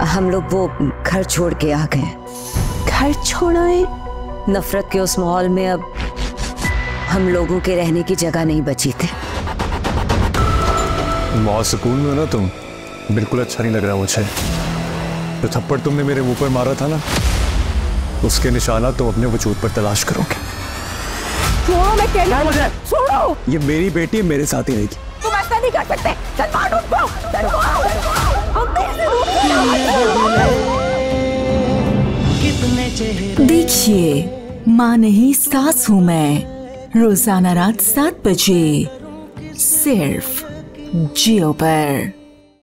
हम लोग वो घर छोड़ के आ गए। घर छोड़ाए? नफरत के उस माहौल में अब हम लोगों के रहने की जगह नहीं बची थी। बहुत सुकून में हो ना तुम? बिल्कुल अच्छा नहीं लग रहा मुझे। जो थप्पड़ तुमने मेरे मुंह पर मारा था ना, उसके निशाना तुम अपने वजूद पर तलाश करोगे। मैं कहना मुझे छोड़ो। ये मेरी बेटी है, मेरे साथ ही रहेगी। तुम ऐसा नहीं कर सकते। सलमान उठो। देखिए माँ नहीं सास हूँ मैं, रोजाना रात 7 बजे सिर्फ जियो पर।